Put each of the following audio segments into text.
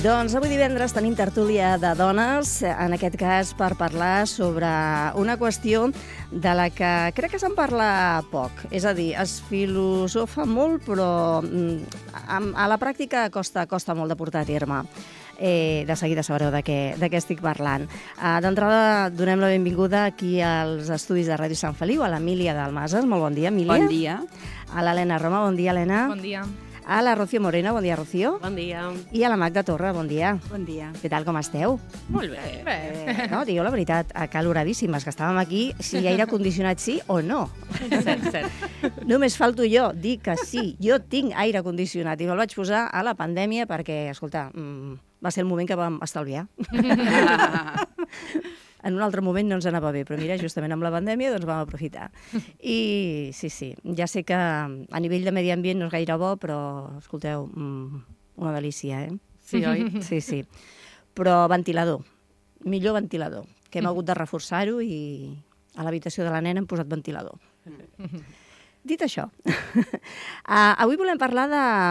Doncs avui divendres tenim tertúlia de dones, en aquest cas per parlar sobre una qüestió de la que crec que se'n parla poc. És a dir, es filosofa molt, però a la pràctica costa molt de portar a terme. De seguida sabreu de què estic parlant. D'entrada, donem la benvinguda aquí als estudis de Ràdio Sant Feliu, a l'Emília Dalmases. Molt bon dia, Emília. Bon dia. A l'Helena Roma. Bon dia, Helena. Bon dia. A la Rocío Moreno. Bon dia, Rocío. Bon dia. I a la Magda Torra. Bon dia. Bon dia. Què tal, com esteu? Molt bé. No, digueu la veritat, acaloradíssimes, que estàvem aquí, si aire condicionat sí o no. Cert. Només falto jo dir que sí, jo tinc aire condicionat i me'l vaig posar a la pandèmia perquè, escolta, va ser el moment que vam estalviar. En un altre moment no ens anava bé, però mira, justament amb la pandèmia doncs vam aprofitar. I sí, ja sé que a nivell de medi ambient no és gaire bo, però, escolteu, una delícia, eh? Sí, oi? Sí. Però ventilador, millor ventilador, que hem hagut de reforçar-ho i a l'habitació de la nena hem posat ventilador. Dit això, avui volem parlar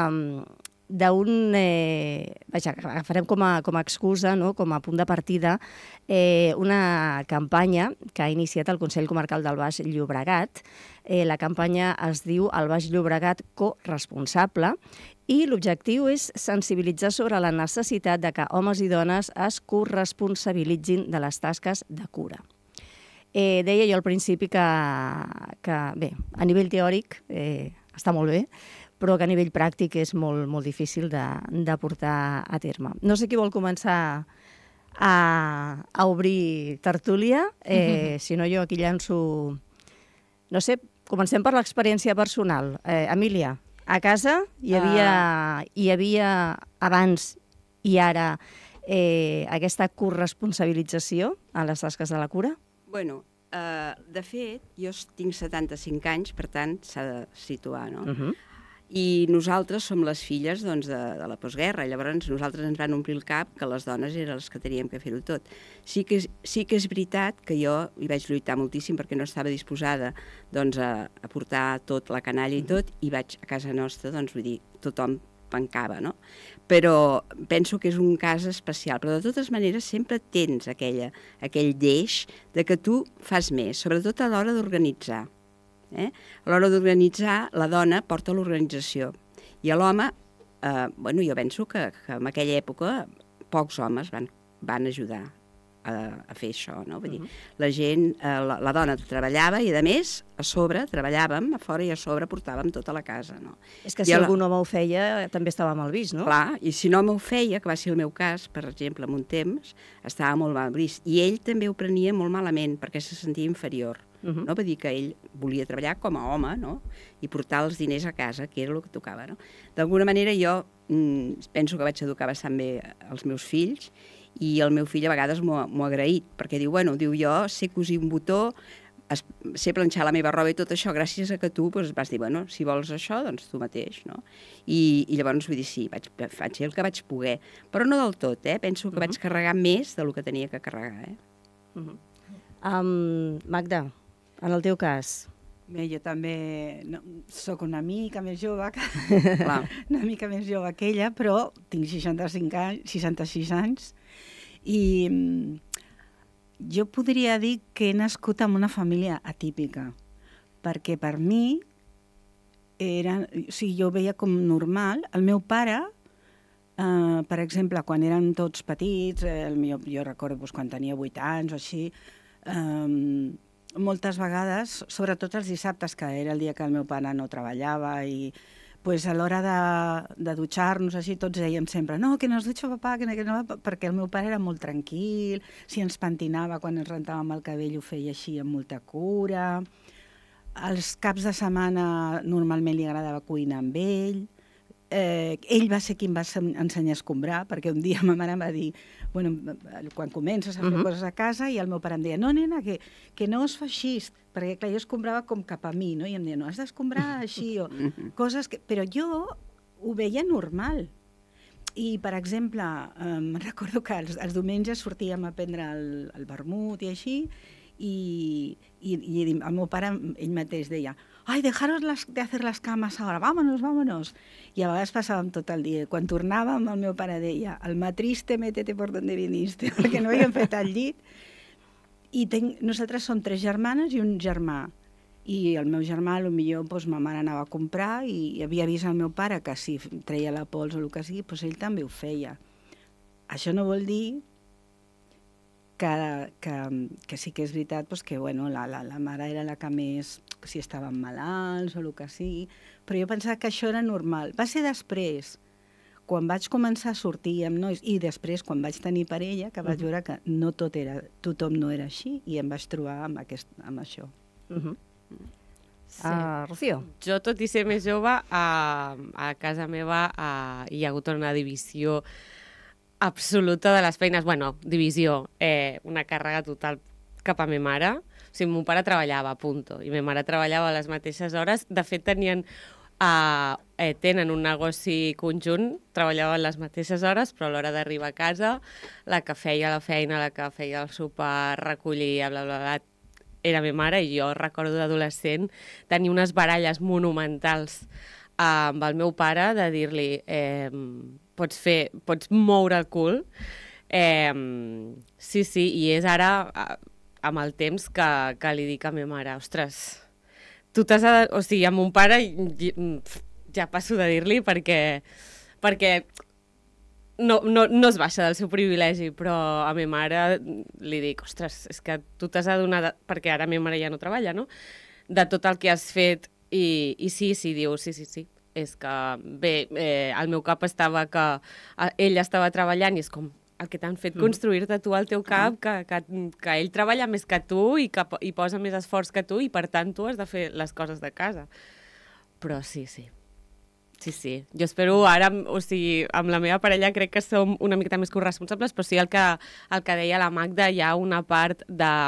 agafarem com a excusa, no? Com a punt de partida, una campanya que ha iniciat el Consell Comarcal del Baix Llobregat. La campanya es diu El Baix Llobregat corresponsable i l'objectiu és sensibilitzar sobre la necessitat de que homes i dones es corresponsabilitzin de les tasques de cura. Deia jo al principi que bé, a nivell teòric està molt bé, però que a nivell pràctic és molt difícil de portar a terme. No sé qui vol començar a obrir tertúlia, si no jo aquí llanço... No sé, comencem per l'experiència personal. Emília, a casa hi havia abans i ara aquesta corresponsabilització en les tasques de la cura? Bueno, de fet, jo tinc 75 anys, per tant, s'ha de situar, no? I nosaltres som les filles de la postguerra, i llavors nosaltres ens van omplir el cap que les dones eren les que teníem que fer-ho tot. Sí que és veritat que jo hi vaig lluitar moltíssim perquè no estava disposada a portar tot la canalla i tot, i vaig a casa nostra, vull dir, tothom pencava, no? Però penso que és un cas especial. Però de totes maneres sempre tens aquell deix de que tu fas més, sobretot a l'hora d'organitzar. A l'hora d'organitzar, la dona porta l'organització. I l'home, jo penso que en aquella època pocs homes van ajudar a fer això, no? Vull dir, la gent, la dona treballava i, a més, a sobre treballàvem a fora i a sobre portàvem tota la casa, no? És que si algun home ho feia, també estava mal vist, no? Clar, i si no m'ho feia, que va ser el meu cas, per exemple, en un temps, estava molt mal vist. I ell també ho prenia molt malament, perquè se sentia inferior. No? Va dir que ell volia treballar com a home, no? I portar els diners a casa, que era el que tocava, no? D'alguna manera jo penso que vaig educar bastant bé els meus fills, i el meu fill a vegades m'ho ha agraït, perquè diu, jo sé cosir un botó, sé planxar la meva roba i tot això, gràcies a que tu vas dir, si vols això, doncs tu mateix, no? I llavors vull dir, sí, vaig fer el que vaig poder, però no del tot, penso que vaig carregar més del que tenia que carregar, Magda, en el teu cas? Bé, jo també soc una mica més jove que ella, però tinc 66 anys, i jo podria dir que he nascut en una família atípica, perquè per mi jo ho veia com normal. El meu pare, per exemple, quan eren tots petits, jo recordo quan tenia 8 anys o així, moltes vegades, sobretot els dissabtes, que era el dia que el meu pare no treballava, i a l'hora de dutxar-nos així, tots deien sempre que no es dutxa papà, perquè el meu pare era molt tranquil, si ens pentinava quan ens rentàvem el cabell ho feia així amb molta cura. Els caps de setmana normalment li agradava cuinar amb ell. Ell va ser qui em va ensenyar a escombrar, perquè un dia ma mare em va dir, quan comences a fer coses a casa, i el meu pare em deia, no, nena, que no es fa així, perquè clar, jo escombrava com cap a mi, no? I em deia, no, has d'escombrar així, o coses que... Però jo ho veia normal. I, per exemple, recordo que els diumenges sortíem a prendre el vermut i així, i el meu pare, ell mateix, deia, ai, dejaros de hacer las camas ahora, vámonos, vámonos. I a vegades passàvem tot el dia. Quan tornàvem, el meu pare deia, alma triste, métete por donde viniste, perquè no havíem fet el llit. I nosaltres som 3 germanes i un germà. I el meu germà, potser doncs, ma mare anava a comprar i havia vist el meu pare que si treia la pols o el que sigui, doncs ell també ho feia. Això no vol dir que sí que és veritat doncs, que bueno, la mare era la que més, si estaven malalts o el que sigui, però jo pensava que això era normal. Va ser després, quan vaig començar a sortir amb nois, i després quan vaig tenir parella, que vaig veure que no tothom no era així, i em vaig trobar amb això. Sí. Rocío? Jo, tot i ser més jove, a casa meva hi ha hagut una divisió absoluta de les feines. Bueno, divisió, una càrrega total cap a ma mare. O sigui, mon pare treballava, punto, i ma mare treballava a les mateixes hores. De fet, tenen un negoci conjunt, treballaven les mateixes hores, però a l'hora d'arribar a casa, la que feia la feina, la que feia el sopar, recollia, bla, bla, bla, era ma mare. I jo recordo d'adolescent tenir unes baralles monumentals amb el meu pare de dir-li pots moure el cul. Sí, i és ara, amb el temps, que li dic a ma mare, ostres, tu t'has de... O sigui, a mon pare ja passo de dir-li perquè no es baixa del seu privilegi, però a ma mare li dic, ostres, és que tu t'has d'adonar, perquè ara ma mare ja no treballa, no?, de tot el que has fet, i sí, diu, sí. És que, bé, el meu cap estava que ell estava treballant i és com el que t'han fet construir-te tu al teu cap, que ell treballa més que tu i posa més esforç que tu i, per tant, tu has de fer les coses de casa. Però sí. Sí. Jo espero ara, o sigui, amb la meva parella crec que som una miqueta més corresponsables, però sí el que deia la Magda, hi ha una part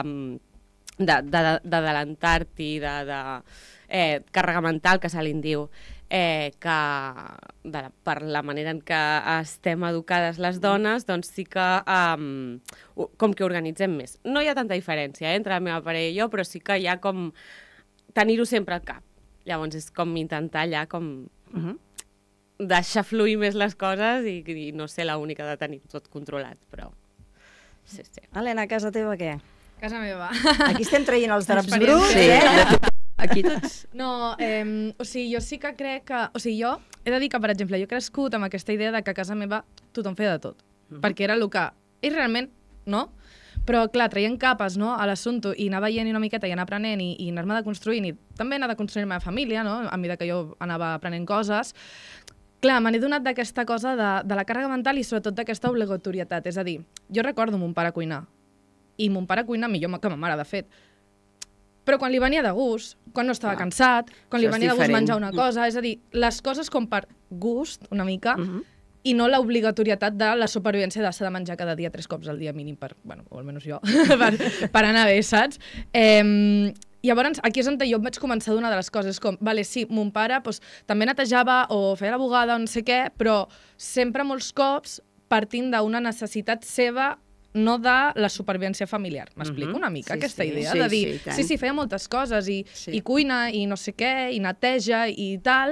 d'adelantar-t'hi, de càrrega mental, que se li en diu, que per la manera en què estem educades les dones, doncs sí que com que organitzem més. No hi ha tanta diferència entre la meva parella i jo, però sí que hi ha com tenir-ho sempre al cap. Llavors és com intentar allà com deixar fluir més les coses i no ser l'única de tenir tot controlat, però sí. Helena, a casa teva què? Casa meva. Aquí estem traient els draps bruts, Aquí tots... No, o sigui, jo sí que crec que... O sigui, jo he de dir que, per exemple, jo he crescut amb aquesta idea de que a casa meva tothom feia de tot, perquè era el que... És realment, no? Però, clar, traient capes, no?, a l'assumpte i anar veient una miqueta i anar aprenent i anar-me deconstruint i també anar deconstruint la meva família, no?, a mesura que jo anava aprenent coses. Clar, me n'he donat d'aquesta cosa de la càrrega mental i sobretot d'aquesta obligatorietat. És a dir, jo recordo mon pare cuinar, i mon pare cuina millor que ma mare, de fet. Però quan li venia de gust, quan no estava cansat, quan li venia de gust menjar una cosa, és a dir, les coses com per gust, una mica, i no l'obligatorietat de la supervivència de s'ha de menjar cada dia 3 cops al dia mínim, bueno, o almenys jo, per anar bé, saps? Llavors, aquí és on jo em vaig començar a donar de les coses, com, vale, sí, mon pare també netejava o feia la bugada o no sé què, però sempre molts cops partint d'una necessitat seva, no de la supervivència familiar. M'explico una mica aquesta idea? De dir, sí, feia moltes coses, i cuina, i no sé què, i neteja, i tal,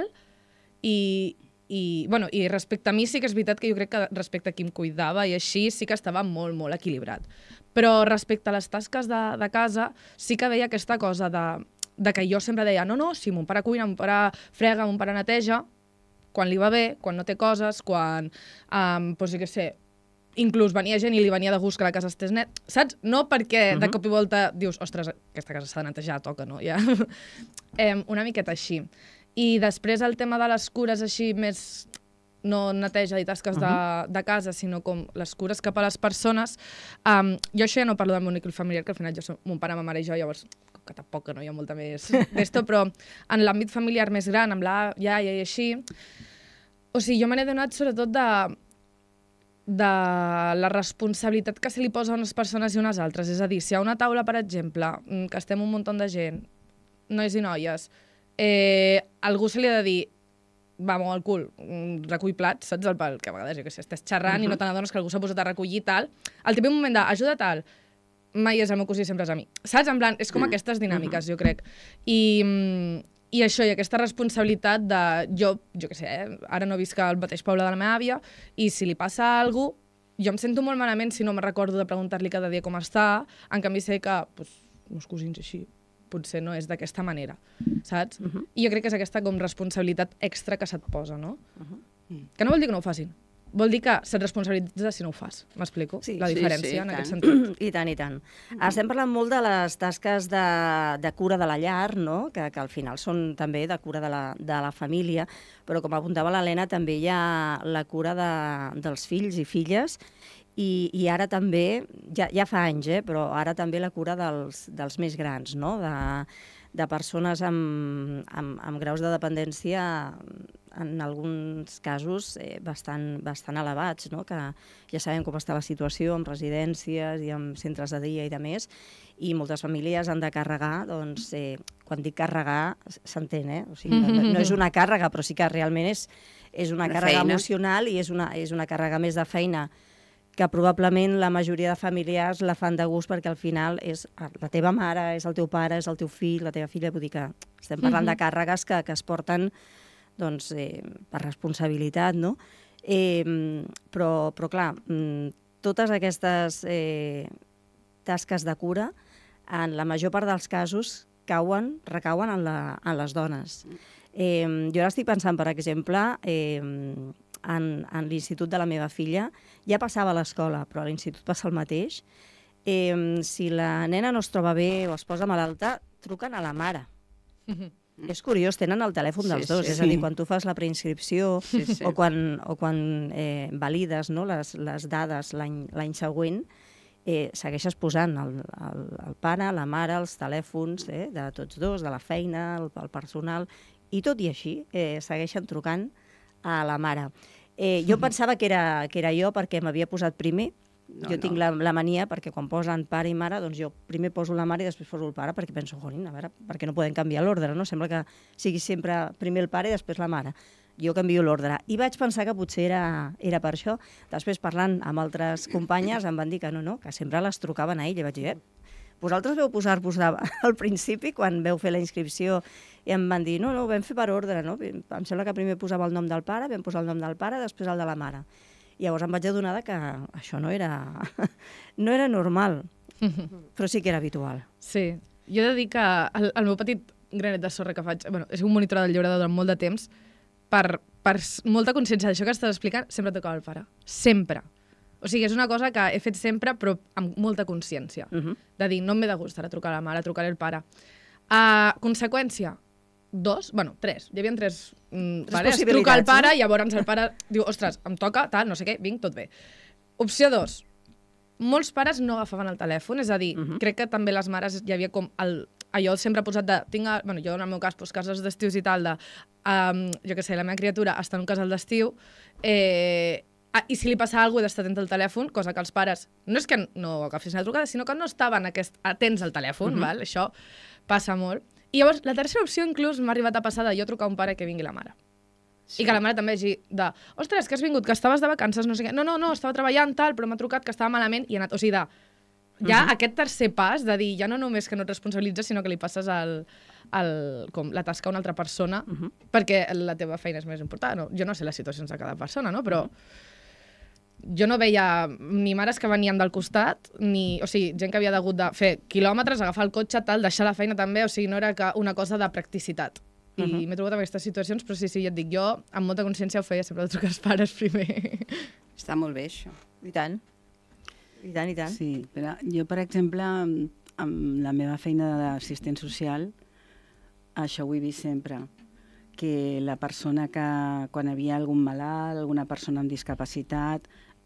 i respecte a mi sí que és veritat que jo crec que respecte a qui em cuidava i així sí que estava molt, molt equilibrat. Però respecte a les tasques de casa sí que veia aquesta cosa de que jo sempre deia, no, si mon pare cuina, mon pare frega, mon pare neteja, quan li va bé, quan no té coses, quan, doncs jo què sé, inclús venia gent i li venia de gust que la casa estés net, saps? No perquè de cop i volta dius, ostres, aquesta casa s'ha de netejar, toca, no? Ja. Una miqueta així. I després el tema de les cures així més, no neteja i tasques de casa, sinó com les cures cap a les persones, jo això ja no parlo del meu nucli familiar, que al final jo som mon pare, ma mare i jo, llavors que tampoc no hi ha molta més d'esto, però en l'àmbit familiar més gran, amb la iaia i així, o sigui, jo me n'he donat sobretot de la responsabilitat que se li posa a unes persones i unes altres. És a dir, si a una taula, per exemple, que estem un munt de gent, nois i noies, algú se li ha de dir vamos al cul, recull plats, saps? Que a vegades, jo què sé, estàs xerrant i no te n'adones que algú s'ha posat a recollir i tal. El típic moment d'ajuda tal, mai és el meu cosí, sempre és a mi. Saps? En plan, és com aquestes dinàmiques, jo crec. I I això, i aquesta responsabilitat de... Jo què sé, ara no visc al mateix poble de la meva àvia, i si li passa alguna cosa, jo em sento molt malament si no me recordo de preguntar-li cada dia com està, en canvi sé que meus cosins així, potser no és d'aquesta manera, saps? I jo crec que és aquesta com responsabilitat extra que se't posa, no? Que no vol dir que no ho facin. Vol dir que se't responsabilitzes si no ho fas. M'explico? Sí, la diferència sí, en aquest sentit. I tant, i tant. Estem parlant molt de les tasques de cura de la llar, no? que al final són també de cura de la família, però com apuntava l'Helena, també hi ha la cura dels fills i filles, i ara també, ja fa anys, però ara també la cura dels més grans, no? De persones amb graus de dependència, en alguns casos bastant elevats, no? Que ja sabem com està la situació amb residències i amb centres de dia i de més, i moltes famílies han de carregar, doncs, quan dic carregar, s'entén, O sigui, no és una càrrega, però sí que realment és una càrrega emocional i és una càrrega més de feina que probablement la majoria de familiars la fan de gust perquè al final és la teva mare, és el teu pare, és el teu fill, la teva filla, vull dir que estem parlant de càrregues que es porten doncs, per responsabilitat, no? Però clar, totes aquestes tasques de cura, en la major part dels casos, recauen en les dones. Jo ara estic pensant, per exemple, en l'institut de la meva filla, ja passava a l'escola, però a l'institut passa el mateix. Si la nena no es troba bé o es posa malalta, truquen a la mare. És curiós, tenen el telèfon dels dos, és a dir, quan tu fas la preinscripció o quan valides, no, les dades l'any següent, segueixes posant el pare, la mare, els telèfons de tots dos, de la feina, el personal, i tot i així segueixen trucant a la mare. Jo pensava que era jo perquè m'havia posat primer. Jo tinc la mania perquè quan posen pare i mare, doncs jo primer poso la mare i després poso el pare perquè penso, a veure, perquè no podem canviar l'ordre, no? Sembla que sigui sempre primer el pare i després la mare. Jo canvio l'ordre. I vaig pensar que potser era per això. Després, parlant amb altres companyes, em van dir que no, que sempre les trucaven a ell. I vaig dir, vosaltres vau posar-vos al principi, quan veu fer la inscripció, i em van dir, no, ho vam fer per ordre, no? Em sembla que primer posava el nom del pare, vam posar el nom del pare, després el de la mare. I llavors em vaig adonar que això no era normal, però sí que era habitual. Sí, jo he de dir que el meu petit granet de sorra que faig, és un monitor del llaurador durant molt de temps, per molta consciència d'això que estàs explicant, sempre tocava el pare. Sempre. O sigui, és una cosa que he fet sempre, però amb molta consciència. De dir, no em ve de gust ara trucar a la mare, trucaré al pare. Conseqüència, 3. Hi havia 3 pares. Truca al pare i llavors el pare diu, ostres, em toca, tal, no sé què, vinc, tot bé. Opció 2. Molts pares no agafaven el telèfon, és a dir, crec que també les mares hi havia com allò sempre posat de... jo en el meu cas, cases d'estius i tal, jo què sé, la meva criatura està en un casal d'estiu, i si li passa alguna cosa he d'estar atent al telèfon, cosa que els pares no és que no agafessin la trucada, sinó que no estaven atents al telèfon, val? Això passa molt. I llavors, la tercera opció inclús m'ha arribat a passar de jo trucar a un pare que vingui la mare. Sí. I que la mare també hagi de, ostres, que has vingut, que estaves de vacances, no sé què. No, estava treballant, tal, però m'ha trucat que estava malament i he anat. O sigui, aquest tercer pas de dir, ja no només que no et responsabilitzes, sinó que li passes la tasca a una altra persona, perquè la teva feina és més important. No? Jo no sé les situacions de cada persona, no? Però jo no veia ni mares que venien del costat, o sigui, gent que havia hagut de fer quilòmetres, agafar el cotxe, tal, deixar la feina també, o sigui, no era una cosa de practicitat. I m'he trobat en aquestes situacions, però sí, ja et dic, jo amb molta consciència ho feia sempre de trucar als pares primer. Està molt bé, això. I tant. I tant, i tant. Sí, però jo, per exemple, amb la meva feina d'assistent social, això ho he vist sempre, que la persona que, quan hi havia algun malalt, alguna persona amb discapacitat,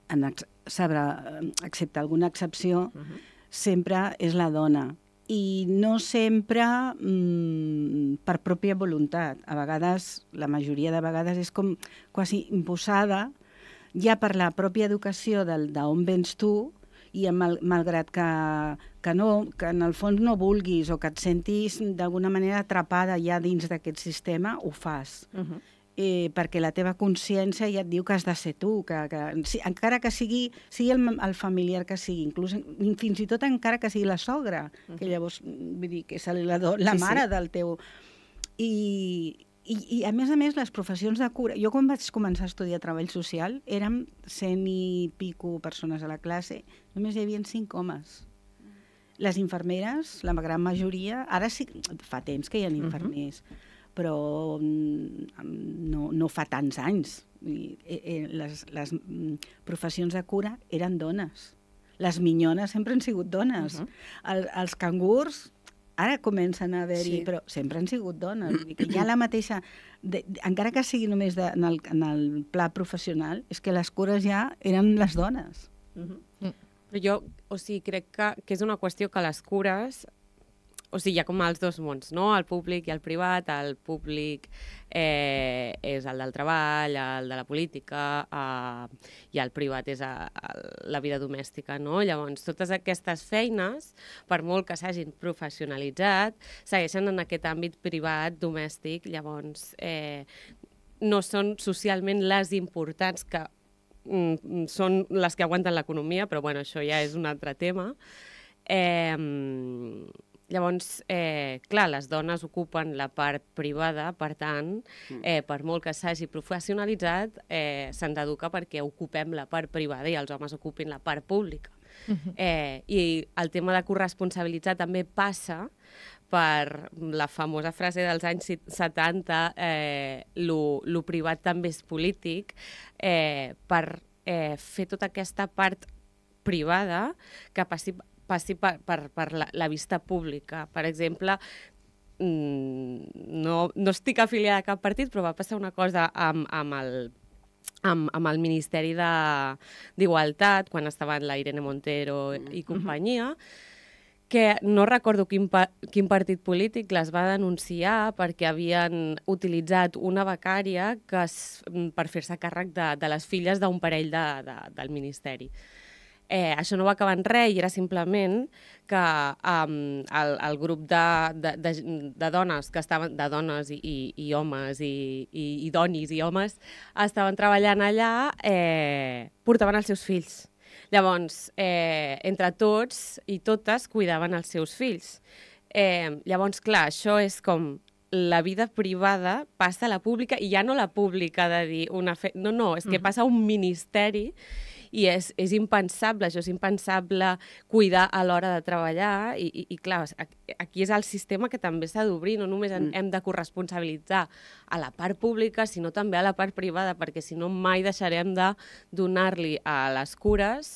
excepte alguna excepció, sempre és la dona. I no sempre per pròpia voluntat. A vegades, la majoria de vegades, és com quasi imposada, ja per la pròpia educació d'on vens tu, i malgrat que en el fons no vulguis o que et sentis d'alguna manera atrapada ja dins d'aquest sistema, ho fas. Perquè la teva consciència ja et diu que has de ser tu, encara que sigui el familiar que sigui, inclús fins i tot encara que sigui la sogra, que llavors, vull dir, que és la mare del teu... I a més, les professions de cura... Jo quan vaig començar a estudiar treball social, érem 100 i pico persones a la classe, només hi havia 5 homes. Les infermeres, la gran majoria... Ara sí, fa temps que hi ha infermers, però no fa tants anys. Les professions de cura eren dones. Les minyones sempre han sigut dones. Els cangurs ara comencen a haver-hi, però sempre han sigut dones. Vull dir que hi ha la mateixa... encara que sigui només en el pla professional, és que les cures ja eren les dones. Però jo, crec que és una qüestió que les cures... hi ha com els dos mons, no? El públic i el privat. El públic és el del treball, el de la política, i el privat és la vida domèstica, no? Llavors, totes aquestes feines, per molt que s'hagin professionalitzat, segueixen en aquest àmbit privat, domèstic, llavors no són socialment les importants que són les que aguanten l'economia, però bueno, això ja és un altre tema. Llavors, clar, les dones ocupen la part privada, per tant, per molt que s'hagi professionalitzat, se'ns educa perquè ocupem la part privada i els homes ocupin la part pública. I el tema de corresponsabilitzar també passa per la famosa frase dels anys 70, lo privat també és polític, per fer tota aquesta part privada que passi per la vista pública. Per exemple, no estic afiliada a cap partit, però va passar una cosa amb el Ministeri d'Igualtat, quan estaven la Irene Montero i companyia, que no recordo quin partit polític les va denunciar perquè havien utilitzat una becària per fer-se càrrec de les filles d'un parell del Ministeri. Això no va acabar en res i era simplement que el grup de dones que estaven, de dones i homes i donis i homes estaven treballant allà, portaven els seus fills. Llavors, entre tots i totes cuidaven els seus fills. Llavors, clar, això és com la vida privada passa a la pública i ja no la pública de dir una fe... No, és que passa a un ministeri i és impensable, això és impensable cuidar a l'hora de treballar i clar, aquí és el sistema que també s'ha d'obrir, no només hem de corresponsabilitzar a la part pública, sinó també a la part privada, perquè si no mai deixarem de donar-li a les cures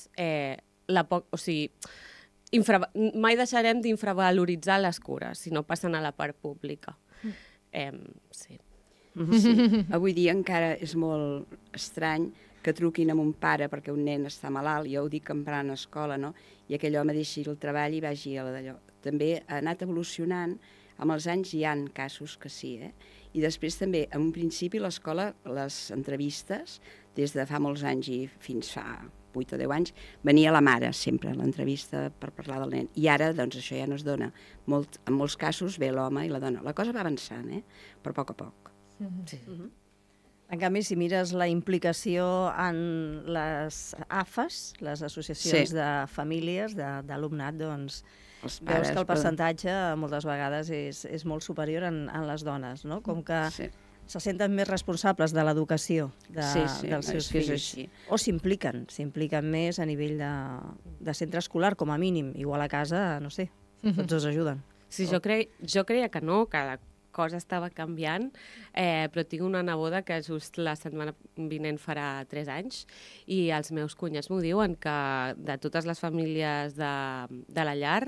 mai deixarem d'infravaloritzar les cures si no passen a la part pública. Sí. Avui dia encara és molt estrany que truquin a un pare perquè un nen està malalt, jo ho dic emprant a escola, no? I aquell home deixi el treball i vagi a d'allò. També ha anat evolucionant, amb els anys hi ha casos que sí, I després també, en un principi, l'escola, les entrevistes, des de fa molts anys i fins fa 8 o 10 anys, venia la mare sempre a l'entrevista per parlar del nen. I ara, doncs, això ja no es dona. En molts casos ve l'home i la dona. La cosa va avançant, però a poc a poc. Sí. En canvi, si mires la implicació en les AFAs, les associacions de famílies, d'alumnat, doncs veus que el percentatge moltes vegades és molt superior en les dones, no? Com que se senten més responsables de l'educació dels seus fills. O s'impliquen més a nivell de centre escolar, com a mínim. Igual a casa, no sé, tots els ajuden. Sí, jo creia que no, cada cosa estava canviant, però tinc una neboda que just la setmana vinent farà 3 anys i els meus cunyats m'ho diuen, que de totes les famílies de la llar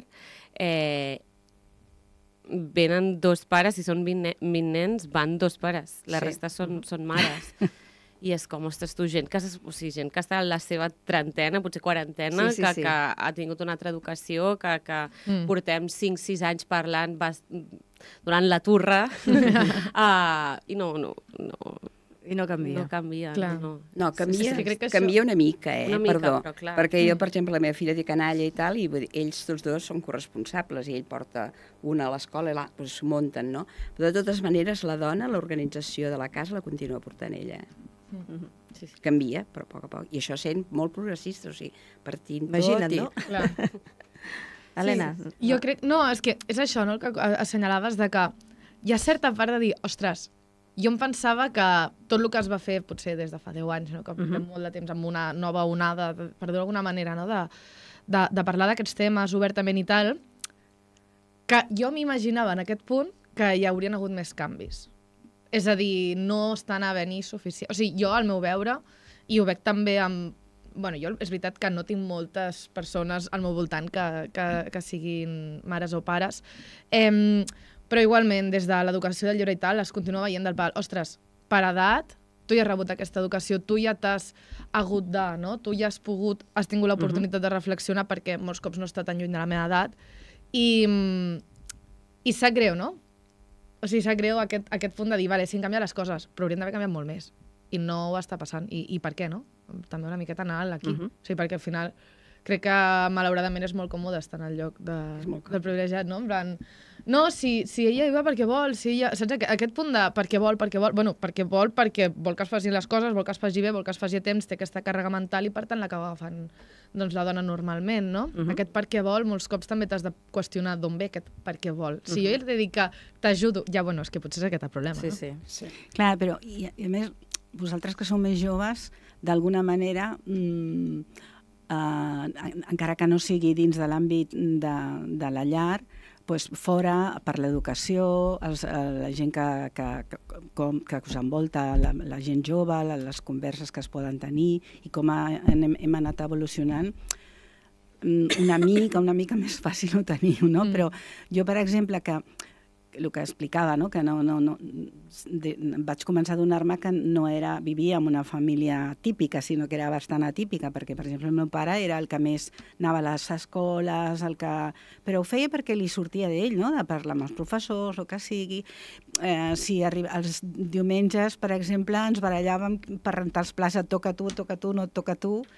venen 2 pares, si són 20 nens, van 2 pares, la resta són mares. I és com, ostres, tu, gent que està en la seva trentena, potser quarantena, que ha tingut una altra educació, que portem 5-6 anys parlant durant la turra, i no canvia. No canvia. No, canvia una mica, perdó. Perquè jo, per exemple, la meva filla té canalla i tal, i ells tots dos són corresponsables, i ell porta una a l'escola i l'altre s'ho munten, no? Però de totes maneres, la dona, l'organització de la casa la continua portant ella. Canvia, però a poc a poc. I això sent molt progressista, o sigui, partint tot... Imagina't, no? Helena. Jo crec... No, és que és això, no?, el que assenyalaves de que hi ha certa part de dir, ostres, jo em pensava que tot el que es va fer, potser des de fa 10 anys, no? Que portem molt de temps amb una nova onada, per dir-ho d'alguna manera, no? de parlar d'aquests temes obertament i tal, que jo m'imaginava en aquest punt que hi haurien hagut més canvis. És a dir, no estan a venir suficient. O sigui, jo al meu veure, i ho veig també amb... Bueno, jo és veritat que no tinc moltes persones al meu voltant que siguin mares o pares, però igualment, des de l'educació del llibre i tal, es continua veient del pal. Ostres, per edat, tu ja has rebut aquesta educació, tu ja t'has hagut de, no? Tu ja has tingut l'oportunitat de reflexionar perquè molts cops no està tan lluny de la meva edat i sap greu, no? O sigui, sap greu aquest punt de dir, vale, sí, han canviat les coses, però haurien d'haver canviat molt més. I no ho està passant. I per què, no? També una miqueta anar aquí. O sigui, perquè al final crec que malauradament és molt còmode estar en el lloc del privilegiat, no? En plan, no, si ella hi va perquè vol, si ella... Saps? Aquest punt de perquè vol, bueno, perquè vol que es facin les coses, vol que es faci bé, vol que es faci a temps, té aquesta càrrega mental i per tant l'acaba agafant doncs, la dona normalment, no? Aquest perquè vol, molts cops també t'has de qüestionar d'on ve aquest perquè vol. Si jo he de dir que t'ajudo, ja, bueno, és que potser és aquest el problema, no? Sí. Clar, però, i a més, vosaltres que sou més joves, d'alguna manera, encara que no sigui dins de l'àmbit de la llar, doncs fora, per l'educació, la gent que us envolta, la gent jove, les converses que es poden tenir i com hem anat evolucionant, una mica més fàcil ho teniu, no? Però jo, per exemple, que el que explicava, no? Que vaig començar a adonar-me que no vivia en una família típica, sinó que era bastant atípica, perquè, per exemple, el meu pare era el que més anava a les escoles, però ho feia perquè li sortia d'ell, no? De parlar amb els professors, el que sigui. Si els diumenges, per exemple, ens barallàvem per rentar els plats, et toca a tu, no et toca a tu,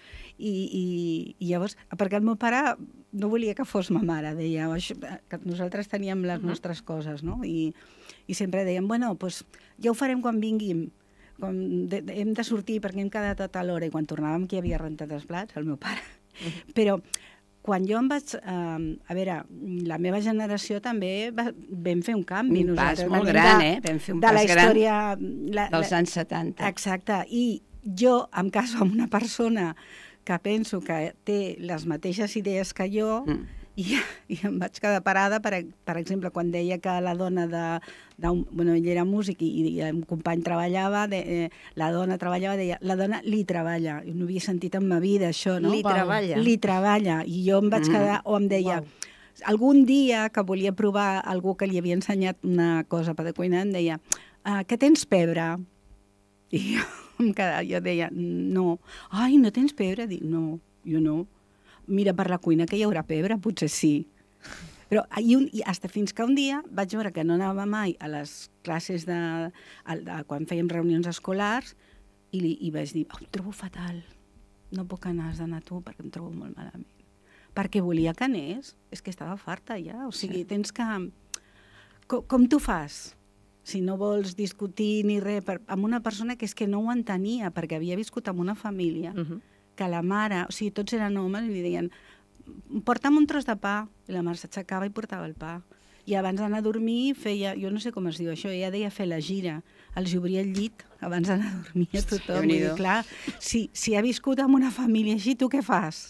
i llavors, perquè el meu pare no volia que fos ma mare, deia que nosaltres teníem les nostres coses, no? I sempre dèiem, bueno, doncs ja ho farem quan vinguin, hem de sortir perquè hem quedat a tal hora, i quan tornàvem qui havia rentat els plats? El meu pare. Però quan jo em vaig... A veure, la meva generació també vam fer un canvi. Un pas molt gran, Vam fer un pas gran dels anys 70. Exacte. I jo em caso amb una persona que penso que té les mateixes idees que jo i em vaig quedar parada, per exemple, quan deia que la dona bueno, ell era músic i un company treballava, la dona treballava, deia, la dona li treballa. Jo no havia sentit en ma vida això, no? Li treballa. Li treballa. I jo em vaig quedar, o em deia, algun dia que volia provar algú que li havia ensenyat una cosa per de cuinar, em deia, què tens, pebre? I jo deia, no. Ai, no tens pebre? Dic, no, jo no. Mira, per la cuina que hi haurà pebre, potser sí. Però fins que un dia vaig veure que no anava mai a les classes quan fèiem reunions escolars i vaig dir, em trobo fatal, no puc anar, has d'anar tu perquè em trobo molt malament. Perquè volia que anés, és que estava farta ja, o sigui, tens que... Com tu fas? Si no vols discutir ni res, amb una persona que és que no ho entenia, perquè havia viscut en una família, que la mare, o sigui, tots eren homes i li deien, porta'm un tros de pa, i la mare s'aixecava i portava el pa. I abans d'anar a dormir feia, jo no sé com es diu això, ella deia fer la gira, els obria el llit abans d'anar a dormir a tothom. Vull dir, clar, si ha viscut en una família així, tu què fas?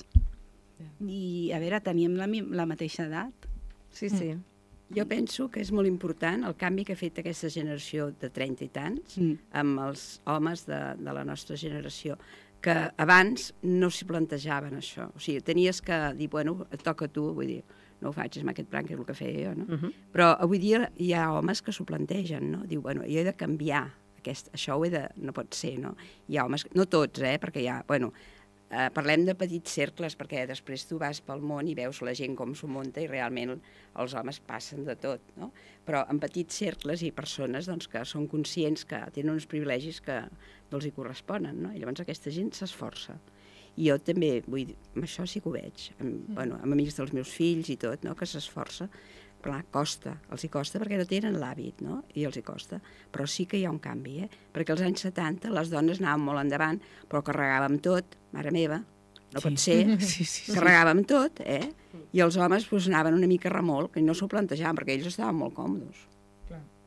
I, a veure, teníem la mateixa edat. Sí. Jo penso que és molt important el canvi que ha fet aquesta generació de 30 i tants amb els homes de la nostra generació, que abans no s'hi plantejaven això. O sigui, tenies que dir, bueno, et toca a tu, vull dir, no ho faig, és amb aquest plan que és el que feia jo, no? Però avui dia hi ha homes que s'ho plantegen, no? Diu, bueno, jo he de canviar, això no pot ser, no? Hi ha homes, no tots, perquè hi ha, bueno, parlem de petits cercles, perquè després tu vas pel món i veus la gent com s'ho munta i realment els homes passen de tot, no? Però en petits cercles hi ha persones doncs, que són conscients que tenen uns privilegis que no els hi corresponen, no? I llavors aquesta gent s'esforça. I jo també, vull dir, amb això sí que ho veig, amb amics dels meus fills i tot, no? Que s'esforça. Clar, els hi costa perquè no tenen l'hàbit, no? I els hi costa. Però sí que hi ha un canvi, perquè als anys 70 les dones anaven molt endavant, però carregàvem tot, mare meva, no pot ser, carregàvem tot, I els homes anaven una mica remolc i no s'ho plantejaven perquè ells estaven molt còmodes.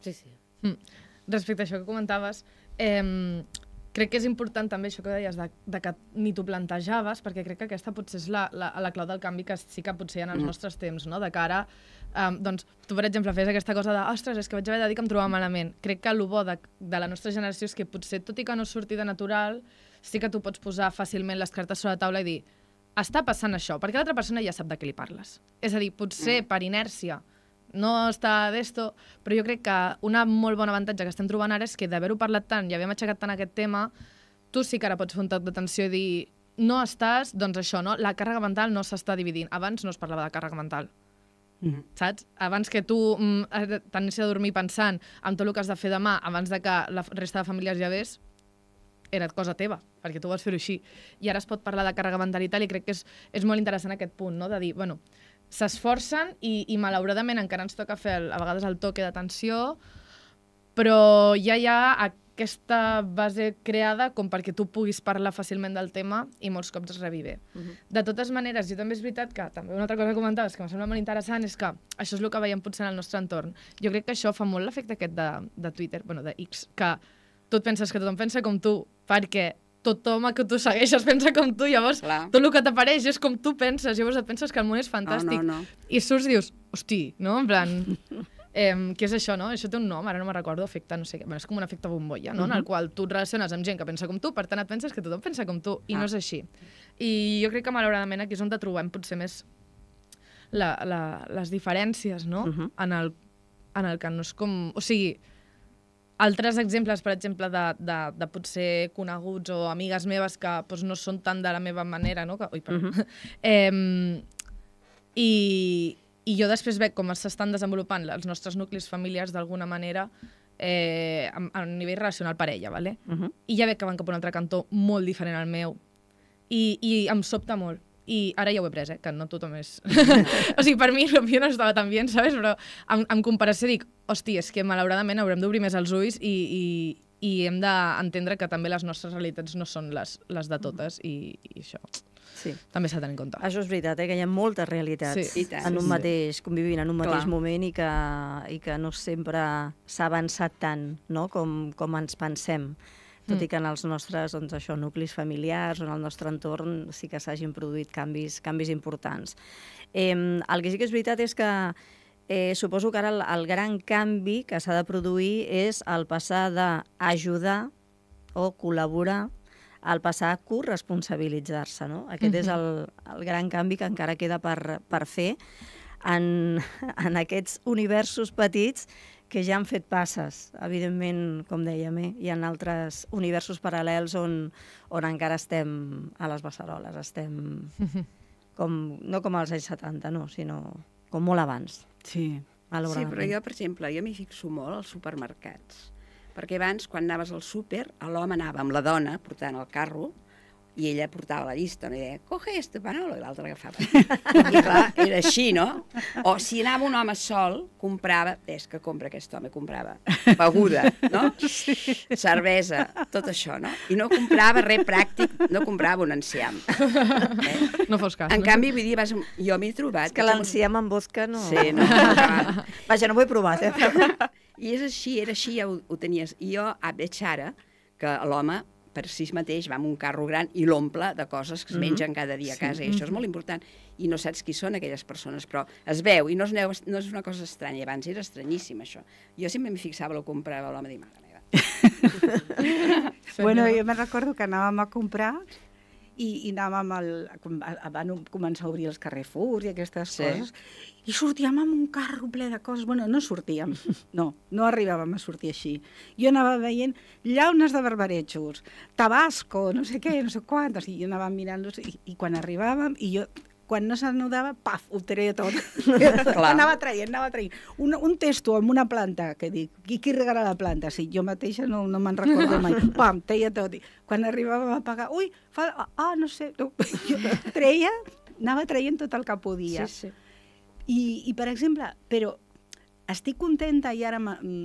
Sí, sí. Respecte a això que comentaves, crec que és important també això que deies de que ni t'ho plantejaves, perquè crec que aquesta potser és la clau del canvi que sí que potser hi ha en els nostres temps, no? De cara, doncs, tu, per exemple, fes aquesta cosa de ostres, és que vaig haver de dir que em trobava malament. Crec que el bo de la nostra generació és que potser, tot i que no surti de natural, sí que tu pots posar fàcilment les cartes sobre la taula i dir està passant això, perquè l'altra persona ja sap de què li parles. És a dir, potser per inèrcia no està d'esto, però jo crec que una molt bona avantatge que estem trobant ara és que d'haver-ho parlat tant i haver aixecat tant aquest tema, tu sí que ara pots fer un toc d'atenció i dir no estàs, doncs això, no? La càrrega mental no s'està dividint. Abans no es parlava de càrrega mental. Saps? Abans que tu t'anessis a dormir pensant en tot el que has de fer demà, abans de que la resta de famílies ja ves, era cosa teva, perquè tu vols fer-ho així. I ara es pot parlar de càrrega mental i tal, i crec que és molt interessant aquest punt, no? De dir, bueno, s'esforcen i malauradament encara ens toca fer a vegades el toque d'atenció, però ja hi ha aquesta base creada com perquè tu puguis parlar fàcilment del tema i molts cops es rebi bé. De totes maneres, jo també és veritat que també una altra cosa que comentaves que em sembla molt interessant és que això és el que veiem potser en el nostre entorn. Jo crec que això fa molt l'efecte aquest de Twitter, bueno, de X, que tu et penses que tothom pensa com tu, perquè tothom que tu segueixes pensa com tu, llavors tot el que t'apareix és com tu penses, llavors et penses que el món és fantàstic. I surts i dius, hosti, no? En plan, què és això, no? Això té un nom, ara no me'n recordo, efecte, no sé què, és com un efecte bombolla, no? En el qual tu et relaciones amb gent que pensa com tu, per tant et penses que tothom pensa com tu, i no és així. I jo crec que malauradament aquí és on trobem potser més les diferències, no? En el que no és com... O sigui, altres exemples, per exemple, de potser coneguts o amigues meves que no són tan de la meva manera, no? Ui, perdó. I jo després veig com s'estan desenvolupant els nostres nuclis familiars d'alguna manera a nivell relacional parella, ¿vale? I ja veig que van cap a un altre cantó molt diferent al meu i em sobta molt. I ara ja ho he pres, que no tothom és... O sigui, per mi el meu no estava tan bé, ¿sabes? Però en comparació dic, hosti, és que malauradament haurem d'obrir més els ulls i hem d'entendre que també les nostres realitats no són les de totes i això també s'ha de tenir en compte. Això és veritat, que hi ha moltes realitats en un mateix, convivint en un mateix moment i que no sempre s'ha avançat tant com ens pensem. Tot i que en els nostres nuclis familiars o en el nostre entorn sí que s'hagin produït canvis importants. El que sí que és veritat és que suposo que ara el gran canvi que s'ha de produir és el passar d'ajudar o col·laborar al passar a corresponsabilitzar-se, no? Aquest és el gran canvi que encara queda per fer en aquests universos petits que ja han fet passes. Evidentment, com dèiem, hi ha altres universos paral·lels on encara estem a les beceroles, estem no com als anys 70, no, sinó com molt abans. Sí, però jo, per exemple, m'hi fixo molt als supermercats, perquè abans, quan anaves al súper, l'home anava amb la dona portant el carro i ella portava la llista, no? I deia, coge este Manolo, i l'altre agafava. I clar, era així, no? O si anava un home sol, comprava, ves que compra aquest home, comprava beguda, no? Cervesa, tot això, no? I no comprava res pràctic, no comprava un enciam. No fos cas. En canvi, vull dir, jo m'he trobat... És que l'enciam amb vodka no... Sí, no. Vaja, no ho he provat, I és així, era així, ja ho tenies. I jo veig ara que l'home per si mateix va amb un carro gran i l'omple de coses que es mengen cada dia a casa, i això és molt important. I no saps qui són aquelles persones, però es veu, i no és una cosa estranya. Abans era estranyíssim, això. Jo sempre m'hi fixava, el comprava l'home de mare meva. Bueno, jo me'n recordo que anàvem a comprar i anàvem van començar a obrir els Carrefours i aquestes coses, i sortíem amb un carro ple de coses. Bueno, no sortíem, no arribàvem a sortir així. Jo anava veient llaunes de barbarejos, tabasco, no sé què, no sé quantes, i jo anava mirant-los, i quan arribàvem, i jo... Quan no s'anudava, paf, ho treia tot. Anava traient. Un testo amb una planta, que dic, qui regarà la planta? Sí, jo mateixa no me'n recordo mai. Pam, treia tot. Quan arribàvem a pagar, no sé, jo anava traient tot el que podia. I per exemple, però estic contenta, i ara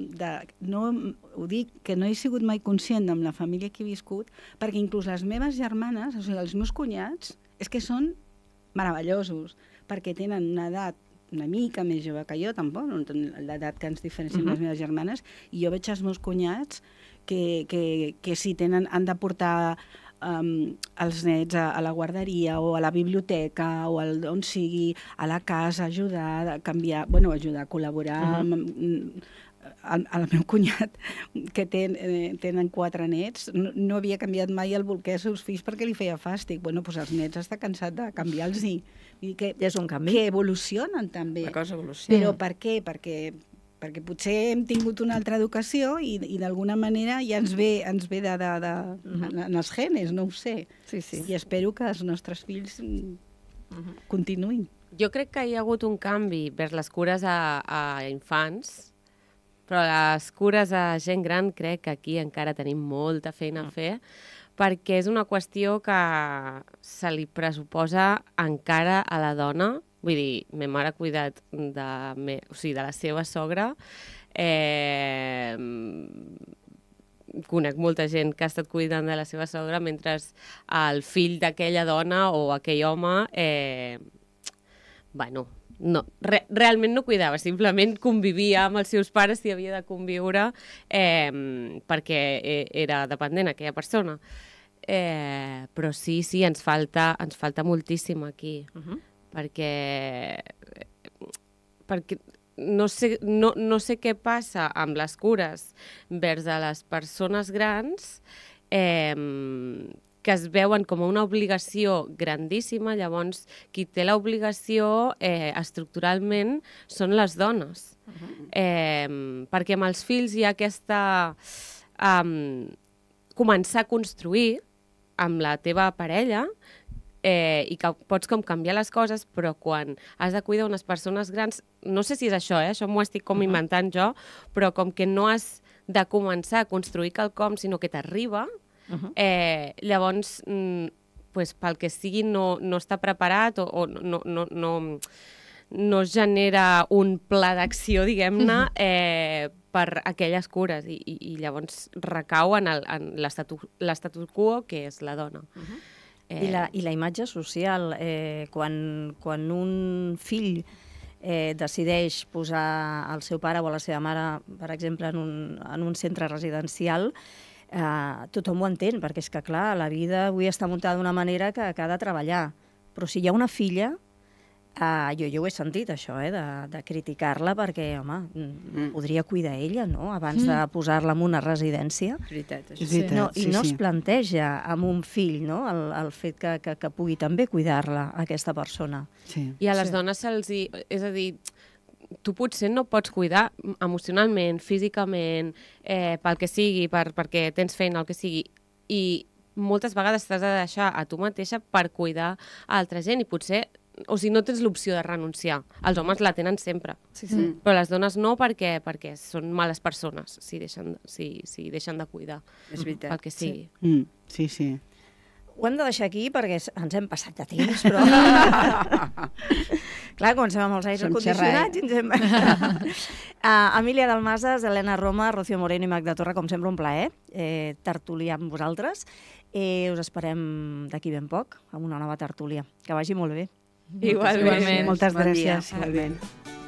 ho dic, que no he sigut mai conscient amb la família que he viscut, perquè inclús les meves germanes, o sigui, els meus cunyats, és que són meravellosos, perquè tenen una edat una mica més jove que jo, tampoc, no l'edat que ens diferencien les meves germanes, i jo veig els meus cunyats que si han de portar els nets a la guarderia o a la biblioteca o on sigui, a la casa, ajudar a canviar, ajudar a col·laborar amb el meu cunyat, que tenen 4 nets, no havia canviat mai el bolquer als seus fills perquè li feia fàstic. Doncs els nets està cansat de canviar-los-hi. És un canvi. Que evolucionen també. La cosa evoluciona. Però per què? Perquè potser hem tingut una altra educació i d'alguna manera ja ens ve en els genes, no ho sé. Sí, sí. I espero que els nostres fills continuïn. Jo crec que hi ha hagut un canvi vers les cures a infants, però les cures a gent gran crec que aquí encara tenim molta feina a fer, perquè és una qüestió que se li pressuposa encara a la dona. Vull dir, ma mare ha cuidat de la seva sogra. Conec molta gent que ha estat cuidant de la seva sogra mentre el fill d'aquella dona o aquell home realment no cuidava, simplement convivia amb els seus pares si havia de conviure perquè era dependent aquella persona. Però sí, ens falta moltíssim aquí, perquè no sé què passa amb les cures vers a les persones grans, que es veuen com una obligació grandíssima. Llavors qui té l'obligació estructuralment són les dones, perquè amb els fills hi ha aquesta començar a construir amb la teva parella i que pots com canviar les coses, però quan has de cuidar unes persones grans, no sé si és això, això m'ho estic com inventant jo, però com que no has de començar a construir quelcom, sinó que t'arriba, llavors pel que sigui no està preparat o no genera un pla d'acció, diguem-ne, per aquelles cures i llavors recau en l'estatus quo, que és la dona. I la imatge social, quan un fill decideix posar el seu pare o la seva mare, per exemple, en un centre residencial, tothom ho entén, perquè és que, clar, la vida avui està muntada d'una manera que ha de treballar. Però si hi ha una filla, jo ho he sentit, això, de criticar-la, perquè, home, podria cuidar ella, no?, abans de posar-la en una residència. És veritat, això. Sí. I no es planteja amb un fill, no?, el fet que pugui també cuidar-la, aquesta persona. Sí. I a les dones se'ls hi... És a dir, tu potser no pots cuidar emocionalment, físicament, pel que sigui, perquè tens feina, el que sigui, i moltes vegades t'has de deixar a tu mateixa per cuidar a altra gent, i potser, o sigui, no tens l'opció de renunciar. Els homes la tenen sempre, però les dones no, perquè són males persones si deixen de cuidar, És veritat. pel que sigui. Sí. Ho hem de deixar aquí perquè ens hem passat de temps, però... Clar, comencem amb els aires condicionats. Emília Dalmases, Helena Roma, Rocío Moreno i Magda Torra, com sempre un plaer tertuliar amb vosaltres. Us esperem d'aquí ben poc amb una nova tertúlia. Que vagi molt bé. Igualment. Moltes Bon dia. gràcies. Igualment.